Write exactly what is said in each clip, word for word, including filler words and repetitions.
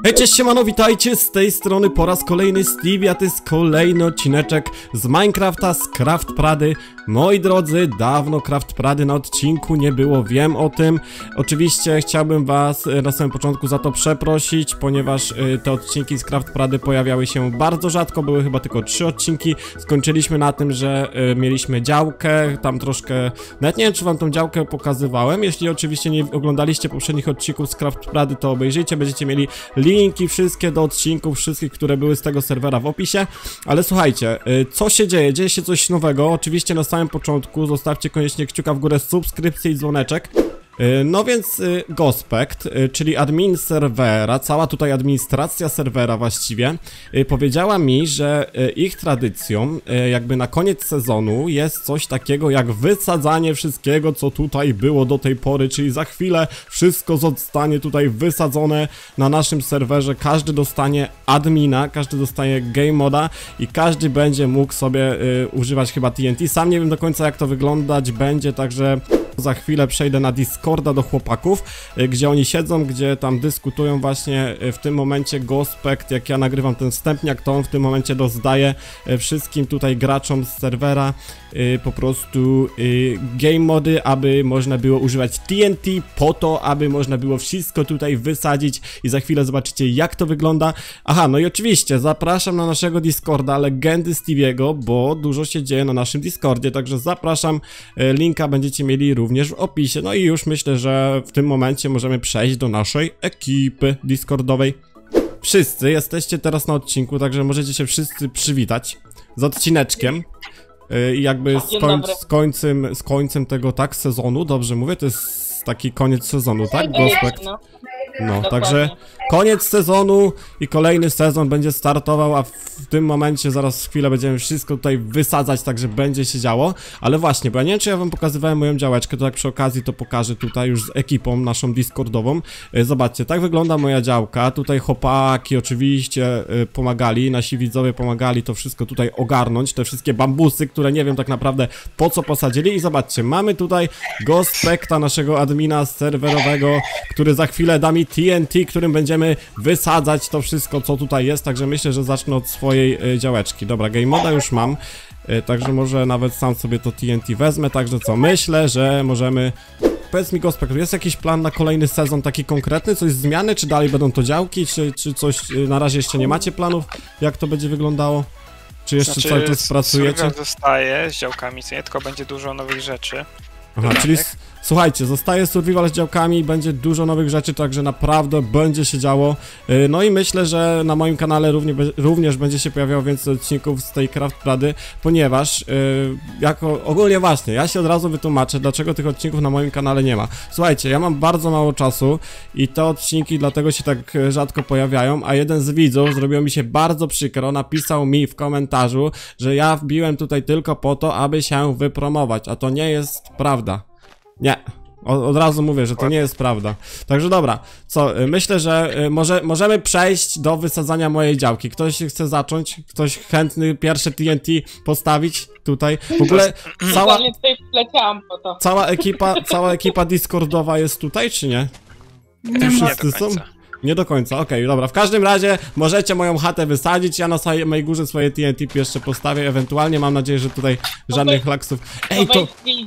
Hej, cześć, siemano, witajcie, z tej strony po raz kolejny Stevie, a to jest kolejny odcineczek z Minecrafta, z Craft Prady. Moi drodzy, dawno Craft Prady na odcinku nie było, wiem o tym. Oczywiście chciałbym was na samym początku za to przeprosić, ponieważ te odcinki z Craft Prady pojawiały się bardzo rzadko, były chyba tylko trzy odcinki. Skończyliśmy na tym, że mieliśmy działkę, tam troszkę, nawet nie wiem, czy wam tą działkę pokazywałem. Jeśli oczywiście nie oglądaliście poprzednich odcinków z Craft Prady, to obejrzyjcie, będziecie mieli linki wszystkie do odcinków, wszystkich, które były z tego serwera w opisie. Ale słuchajcie, co się dzieje? Dzieje się coś nowego. Oczywiście na samym początku zostawcie koniecznie kciuka w górę, subskrypcję i dzwoneczek. No więc Gospekt, czyli admin serwera, cała tutaj administracja serwera właściwie, powiedziała mi, że ich tradycją jakby na koniec sezonu jest coś takiego jak wysadzanie wszystkiego, co tutaj było do tej pory, czyli za chwilę wszystko zostanie tutaj wysadzone na naszym serwerze, każdy dostanie admina, każdy dostanie game moda i każdy będzie mógł sobie używać chyba T N T. Sam nie wiem do końca, jak to wyglądać będzie, także za chwilę przejdę na Discorda do chłopaków, gdzie oni siedzą, gdzie tam dyskutują właśnie. W tym momencie Gospekt, jak ja nagrywam ten wstępniak, to on w tym momencie rozdaje wszystkim tutaj graczom z serwera po prostu game mody, aby można było używać T N T po to, aby można było wszystko tutaj wysadzić i za chwilę zobaczycie, jak to wygląda. Aha, no i oczywiście zapraszam na naszego Discorda Legendy Steviego, bo dużo się dzieje na naszym Discordzie, także zapraszam, linka będziecie mieli również w opisie. No i już myślę, że w tym momencie możemy przejść do naszej ekipy Discordowej. Wszyscy jesteście teraz na odcinku, także możecie się wszyscy przywitać z odcineczkiem. I jakby z, koń, z, końcem, z końcem tego, tak, sezonu, dobrze mówię, to jest taki koniec sezonu, tak, Gospekt? No, no także koniec sezonu i kolejny sezon będzie startował, a w tym momencie zaraz chwilę będziemy wszystko tutaj wysadzać, także będzie się działo. Ale właśnie, bo ja nie wiem, czy ja wam pokazywałem moją działeczkę, to tak przy okazji to pokażę tutaj już z ekipą naszą Discordową. Zobaczcie, tak wygląda moja działka, tutaj chłopaki oczywiście pomagali, nasi widzowie pomagali to wszystko tutaj ogarnąć, te wszystkie bambusy, które nie wiem tak naprawdę po co posadzili. I zobaczcie, mamy tutaj Gospekta, naszego admina serwerowego, który za chwilę da mi T N T, którym będziemy wysadzać to wszystko, co tutaj jest, także myślę, że zacznę od swojej y, działeczki. Dobra, game moda już mam, y, także może nawet sam sobie to T N T wezmę, także co, myślę, że możemy... Powiedz mi, Gospekt, jest jakiś plan na kolejny sezon taki konkretny, coś zmiany, czy dalej będą to działki, czy, czy coś, y, na razie jeszcze nie macie planów, jak to będzie wyglądało? Czy jeszcze znaczy, cały czas pracujecie? Zostaje z działkami, co nie, tylko będzie dużo nowych rzeczy. Aha, czyli słuchajcie, zostaje survival z działkami, będzie dużo nowych rzeczy, także naprawdę będzie się działo. No i myślę, że na moim kanale również, również będzie się pojawiało więcej odcinków z tej Craft Prady, ponieważ yy, jako ogólnie właśnie, ja się od razu wytłumaczę, dlaczego tych odcinków na moim kanale nie ma. Słuchajcie, ja mam bardzo mało czasu i te odcinki dlatego się tak rzadko pojawiają, a jeden z widzów zrobiło mi się bardzo przykro, napisał mi w komentarzu, że ja wbiłem tutaj tylko po to, aby się wypromować, a to nie jest prawda. Nie, od, od razu mówię, że to nie jest prawda. Także dobra, co, myślę, że może, możemy przejść do wysadzania mojej działki. Ktoś chce zacząć? Ktoś chętny pierwsze T N T postawić tutaj? W ogóle cała, cała ekipa, cała ekipa Discordowa jest tutaj, czy nie? Nie, wszyscy są? Nie do końca, okej, okay, dobra. W każdym razie możecie moją chatę wysadzić, ja na samej górze swoje T N T jeszcze postawię, ewentualnie mam nadzieję, że tutaj żadnych laksów... Ej, to...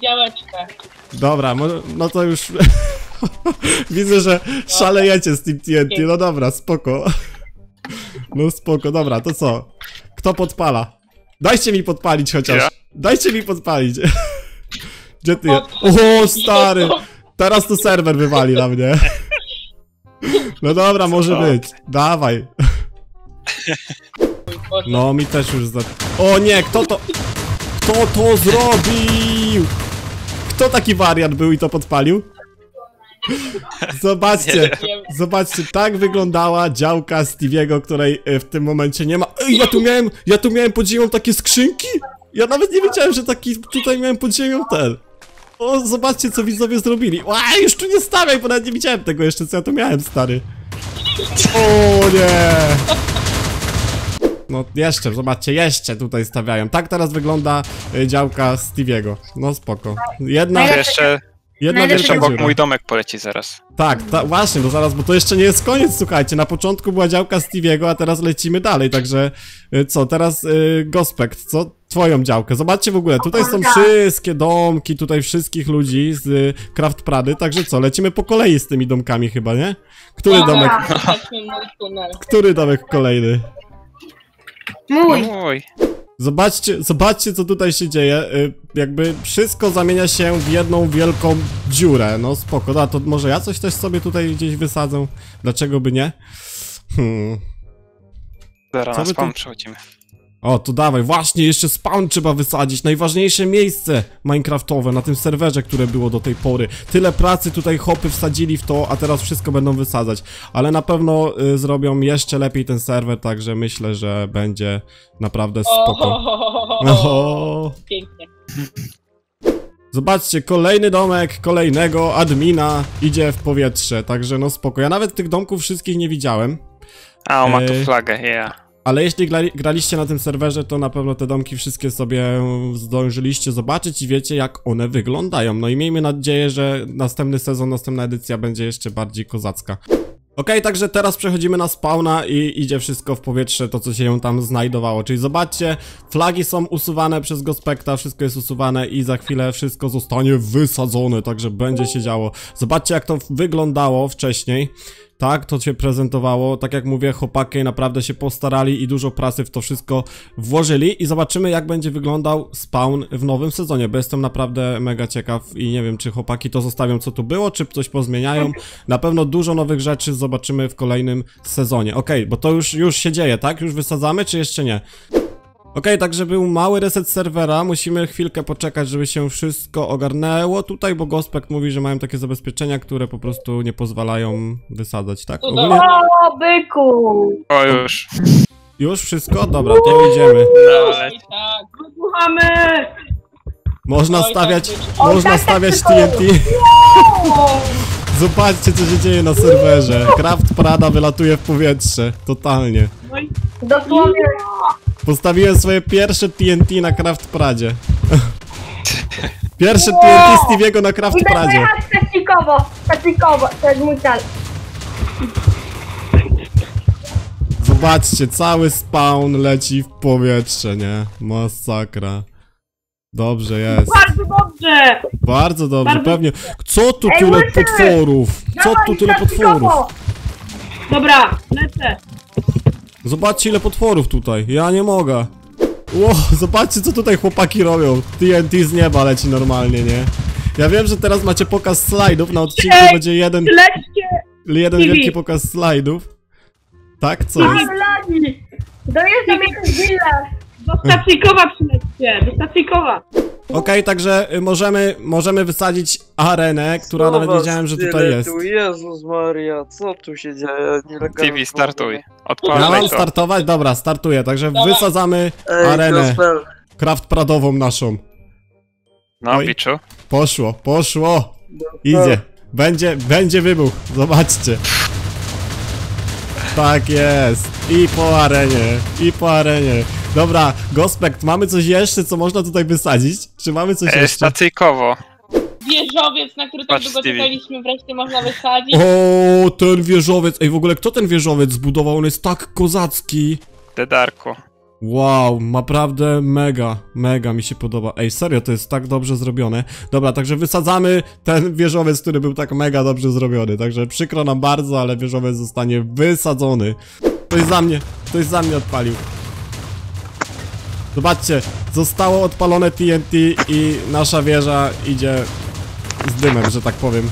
Dobra, no to już... Widzę, że szalejecie z tym T N T, no dobra, spoko. No spoko, dobra, to co? Kto podpala? Dajcie mi podpalić chociaż. Dajcie mi podpalić. Gdzie ty jest? O, stary! Teraz to serwer wywali na mnie. No dobra, może być. Dawaj. No, mi też już za... O nie, kto to... Kto to zrobił? Kto taki wariat był i to podpalił? Zobaczcie, zobaczcie, tak wyglądała działka Steviego, której w tym momencie nie ma. Ej, ja tu miałem, ja tu miałem pod ziemią takie skrzynki? Ja nawet nie wiedziałem, że taki tutaj miałem pod ziemią ten. O, zobaczcie, co widzowie zrobili. Ła, już tu nie stawiaj, bo nawet nie widziałem tego jeszcze, co ja tu miałem, stary. O nie! No jeszcze, zobaczcie, jeszcze tutaj stawiają. Tak teraz wygląda y, działka Steviego. No spoko. Jedna... Jeszcze Jedna Najlepszy wielka Jeszcze obok dziura. mój domek poleci zaraz. Tak, ta, właśnie, no zaraz, bo to jeszcze nie jest koniec, słuchajcie. Na początku była działka Stevie'ego, a teraz lecimy dalej, także y, co, teraz y, Gospekt, co? Twoją działkę. Zobaczcie w ogóle, tutaj są wszystkie domki, tutaj wszystkich ludzi z y, Craft Prady, także co, lecimy po kolei z tymi domkami chyba, nie? Który domek, który domek kolejny? Mój. Mój. Zobaczcie, zobaczcie co tutaj się dzieje, y, jakby wszystko zamienia się w jedną wielką dziurę, no spoko, a to może ja coś też sobie tutaj gdzieś wysadzę, dlaczego by nie? Hmm. Zaraz Co na wy spawn tu- przechodzimy. O, to dawaj, właśnie, jeszcze spawn trzeba wysadzić, najważniejsze miejsce minecraftowe na tym serwerze, które było do tej pory. Tyle pracy tutaj hopy wsadzili w to, a teraz wszystko będą wysadzać. Ale na pewno y, zrobią jeszcze lepiej ten serwer, także myślę, że będzie naprawdę spoko. Oho. Pięknie. Zobaczcie, kolejny domek, kolejnego admina idzie w powietrze, także no spoko. Ja nawet tych domków wszystkich nie widziałem. A, on ma tu Ej. flagę, yeah. Ale jeśli grali, graliście na tym serwerze, to na pewno te domki wszystkie sobie zdążyliście zobaczyć i wiecie, jak one wyglądają. No i miejmy nadzieję, że następny sezon, następna edycja będzie jeszcze bardziej kozacka. Okej, także teraz przechodzimy na spawna i idzie wszystko w powietrze, to co się tam znajdowało. Czyli zobaczcie, flagi są usuwane przez Gospekta, wszystko jest usuwane i za chwilę wszystko zostanie wysadzone, także będzie się działo. Zobaczcie, jak to wyglądało wcześniej. Tak, to się prezentowało, tak jak mówię, chłopaki naprawdę się postarali i dużo pracy w to wszystko włożyli i zobaczymy, jak będzie wyglądał spawn w nowym sezonie, bo jestem naprawdę mega ciekaw i nie wiem, czy chłopaki to zostawią co tu było, czy coś pozmieniają. Na pewno dużo nowych rzeczy zobaczymy w kolejnym sezonie. Okej, bo to już, już się dzieje, tak? Już wysadzamy, czy jeszcze nie? Okej, także był mały reset serwera, musimy chwilkę poczekać, żeby się wszystko ogarnęło tutaj, bo Gospekt mówi, że mają takie zabezpieczenia, które po prostu nie pozwalają wysadzać, tak? Ogólnie... O, byku! O, już. Już wszystko? Dobra, to idziemy. Dalej. Tak. Słuchamy! Można Oj, tak stawiać, być. można tak, tak, stawiać tylko- T N T. Zobaczcie, co się dzieje na serwerze. Craft Prada wylatuje w powietrze, totalnie. Dosłownie. Postawiłem swoje pierwsze T N T na Craft Pradzie. Pierwsze T N T Stevie'ego na Craft Idę Pradzie. pojechać stacikowo, stacikowo, to jest mój cel. Zobaczcie, cały spawn leci w powietrze, nie? Masakra. Dobrze jest. Bardzo dobrze! Bardzo dobrze, Bardzo- pewnie. Co tu Ej, tyle łysy! potworów? Co tu Dawaj, tyle stacikowo! potworów? Dobra, lecę. Zobaczcie ile potworów tutaj, ja nie mogę. Ło, zobaczcie co tutaj chłopaki robią. T N T z nieba leci normalnie, nie? Ja wiem, że teraz macie pokaz slajdów, na odcinku Ej, będzie jeden, Lećcie! jeden T V. wielki pokaz slajdów. Tak, co jest? Mam lagi! Dojeżdżam jakąś willę! Do stacyjkowa przylećcie, do stacyjkowa. Okej, także y, możemy, możemy wysadzić arenę, która nawet nie wiedziałem, że tutaj jest. Tu, Jezus Maria, co tu się dzieje? Nielegalne T V, startuj. Ja Odpalaj mam to. startować? Dobra, startuję, także Dawaj. wysadzamy Ej, arenę Gospel, Craft Pradową naszą. No, Oj. biczu. Poszło, poszło. Gospel. Idzie. Będzie, będzie wybuch. Zobaczcie. Tak jest. I po arenie. I po arenie. Dobra, Gospekt, mamy coś jeszcze, co można tutaj wysadzić? Czy mamy coś E, jeszcze? stacyjkowo. Wieżowiec, na który tak Patrz, długo Stevie. czekaliśmy, wreszcie można wysadzić. O, ten wieżowiec. Ej, w ogóle kto ten wieżowiec zbudował? On jest tak kozacki. Dedarku. Wow, naprawdę mega, mega mi się podoba. Ej, serio, to jest tak dobrze zrobione. Dobra, także wysadzamy ten wieżowiec, który był tak mega dobrze zrobiony. Także przykro nam bardzo, ale wieżowiec zostanie wysadzony. Ktoś za mnie, ktoś za mnie odpalił. Zobaczcie, zostało odpalone T N T i nasza wieża idzie z dymem, że tak powiem.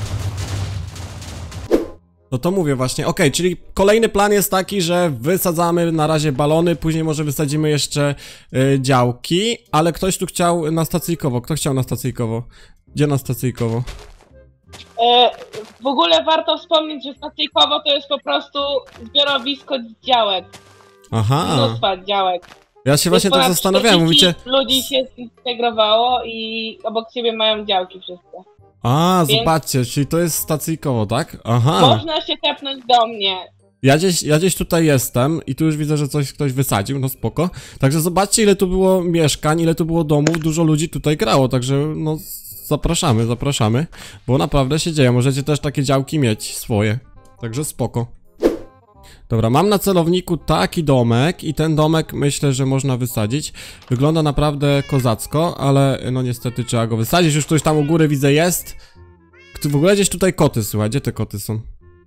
No to mówię właśnie, okej, czyli kolejny plan jest taki, że wysadzamy na razie balony, później może wysadzimy jeszcze y, działki, ale ktoś tu chciał na stacyjkowo, kto chciał na stacyjkowo? Gdzie na stacyjkowo? E, w ogóle warto wspomnieć, że stacyjkowo to jest po prostu zbiorowisko działek. Aha, Mnóstwa działek. ja się właśnie Jest tak ponad zastanawiałem, czterdzieści mówicie... ludzi się zintegrowało i obok siebie mają działki wszystkie. A, Więc- zobaczcie, czyli to jest stacyjkowo, tak? Aha. Można się tepnąć do mnie. Ja gdzieś, ja gdzieś tutaj jestem i tu już widzę, że coś ktoś wysadził, no spoko. Także zobaczcie ile tu było mieszkań, ile tu było domów, dużo ludzi tutaj grało, także no zapraszamy, zapraszamy, bo naprawdę się dzieje, możecie też takie działki mieć swoje, także spoko. Dobra, mam na celowniku taki domek i ten domek myślę, że można wysadzić. Wygląda naprawdę kozacko, ale no niestety trzeba go wysadzić, już ktoś tam u góry widzę jest. W ogóle gdzieś tutaj koty, słuchaj, gdzie te koty są?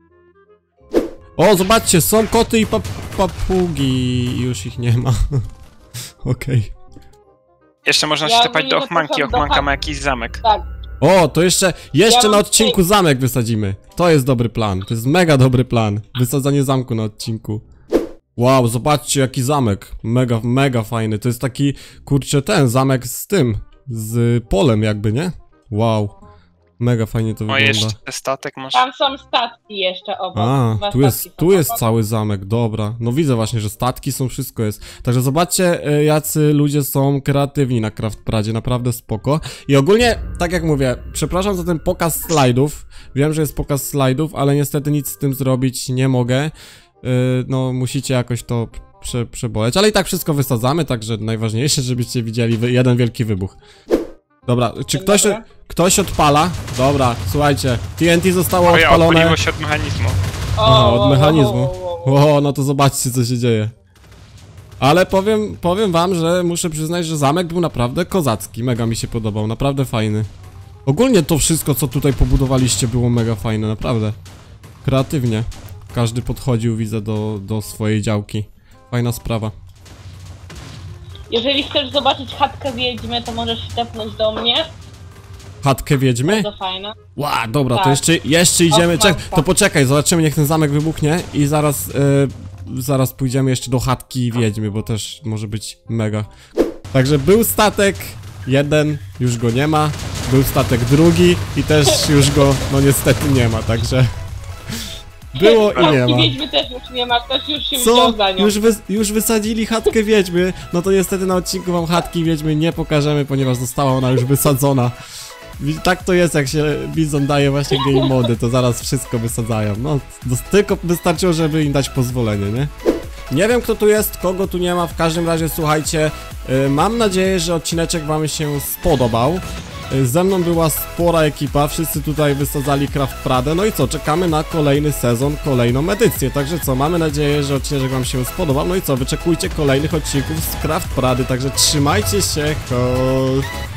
O, zobaczcie, są koty i pap papugi, już ich nie ma. Okej. Okay. Jeszcze można Ja się tepać do ogólnie Ochmanki, zapraszam do Ochmanka chat. ma jakiś zamek. Tak. O, to jeszcze, jeszcze Ja na mam odcinku zamek wysadzimy. To jest dobry plan, to jest mega dobry plan. Wysadzanie zamku na odcinku. Wow, zobaczcie jaki zamek. Mega, mega fajny. To jest taki, kurczę, ten zamek z tym, z polem jakby, nie? Wow. Mega fajnie to O, wygląda. jeszcze statek masz. Tam są statki jeszcze obok. A, Dwa tu jest, statki tu są jest obok. cały zamek, dobra. No widzę właśnie, że statki są, wszystko jest. Także zobaczcie, e, jacy ludzie są kreatywni na Craftpradzie, naprawdę spoko. I ogólnie, tak jak mówię, przepraszam za ten pokaz slajdów. Wiem, że jest pokaz slajdów, ale niestety nic z tym zrobić nie mogę. E, no, musicie jakoś to prze, przeboleć, ale i tak wszystko wysadzamy, także najważniejsze, żebyście widzieli wy, jeden wielki wybuch. Dobra, czy ktoś, Dobra. ktoś odpala? Dobra, słuchajcie, T N T zostało O, ja odpalone. odpaliło się od mechanizmu. Aha, O, od mechanizmu. o, o, o. O, no to zobaczcie, co się dzieje. Ale powiem, powiem wam, że muszę przyznać, że zamek był naprawdę kozacki. Mega mi się podobał, naprawdę fajny. Ogólnie to wszystko, co tutaj pobudowaliście, było mega fajne, naprawdę. Kreatywnie. Każdy podchodził, widzę, do, do swojej działki. Fajna sprawa. Jeżeli chcesz zobaczyć chatkę wiedźmy, to możesz się tepnąć do mnie. Chatkę wiedźmy? To fajne. Ła, dobra, to Tak. jeszcze, jeszcze idziemy. Czek, Ochmanka. to poczekaj, zobaczymy, niech ten zamek wybuchnie i zaraz, e, zaraz pójdziemy jeszcze do chatki wiedźmy, bo też może być mega. Także był statek jeden, już go nie ma. Był statek drugi i też już go, no niestety nie ma, także było i nie Chatki ma. wiedźmy też już nie ma, ktoś już się Co? wziął za nią. Już, wy, już wysadzili chatkę wiedźmy? No to niestety na odcinku wam chatki wiedźmy nie pokażemy, ponieważ została ona już wysadzona. I tak to jest, jak się Bizon daje właśnie game mody, to zaraz wszystko wysadzają. No, to tylko wystarczyło, żeby im dać pozwolenie, nie? Nie wiem, kto tu jest, kogo tu nie ma, w każdym razie słuchajcie, yy, mam nadzieję, że odcineczek wam się spodobał. Yy, ze mną była spora ekipa, wszyscy tutaj wysadzali Craftpradę, no i co, czekamy na kolejny sezon, kolejną edycję, także co, mamy nadzieję, że odcinek wam się spodobał, no i co, wyczekujcie kolejnych odcinków z Craftprady, także trzymajcie się, ho!